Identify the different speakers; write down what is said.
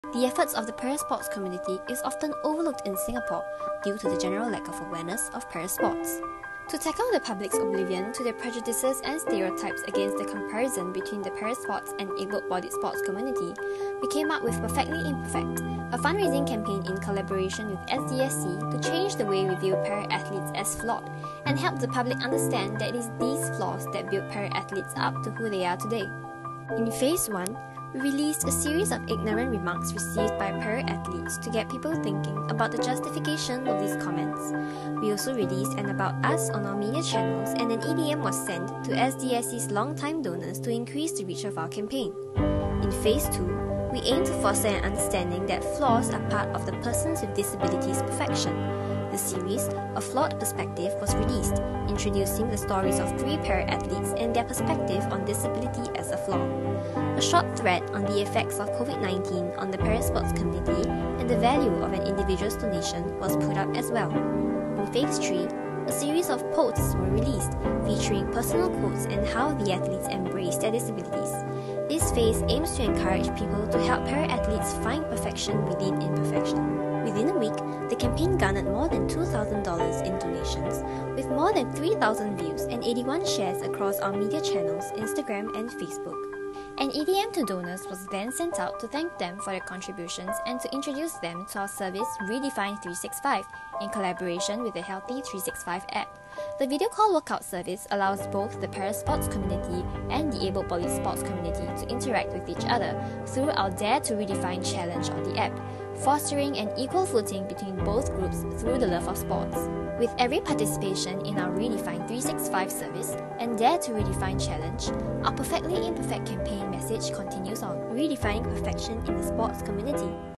Speaker 1: The efforts of the parasports community is often overlooked in Singapore due to the general lack of awareness of parasports. To tackle the public's oblivion to the prejudices and stereotypes against the comparison between the parasports and able-bodied sports community, we came up with Perfectly Imperfect, a fundraising campaign in collaboration with SDSC to change the way we view para-athletes as flawed and help the public understand that it is these flaws that build para-athletes up to who they are today. In Phase 1, we released a series of ignorant remarks received by para-athletes to get people thinking about the justification of these comments. We also released an About Us on our media channels, and an EDM was sent to SDSC's long-time donors to increase the reach of our campaign. In Phase 2, we aim to foster an understanding that flaws are part of the persons with disabilities' perfection. The series, A Flawed Perspective, was released, introducing the stories of 3 para-athletes and their perspective on disability as a flaw. A short thread on the effects of COVID-19 on the parasports community and the value of an individual's donation was put up as well. In Phase 3, a series of posts were released, featuring personal quotes and how the athletes embrace their disabilities. This phase aims to encourage people to help para-athletes find perfection within imperfection. Within a week, the campaign garnered more than $2,000 in donations, with more than 3,000 views and 81 shares across our media channels, Instagram and Facebook. An EDM to donors was then sent out to thank them for their contributions and to introduce them to our service Redefine 365 in collaboration with the Healthy 365 app. The video call workout service allows both the parasports community and the able-bodied sports community to interact with each other through our Dare to Redefine challenge on the app, fostering an equal footing between both groups through the love of sports. With every participation in our Redefine 365 service and Dare to Redefine challenge, our Perfectly Imperfect campaign message continues on redefining perfection in the sports community.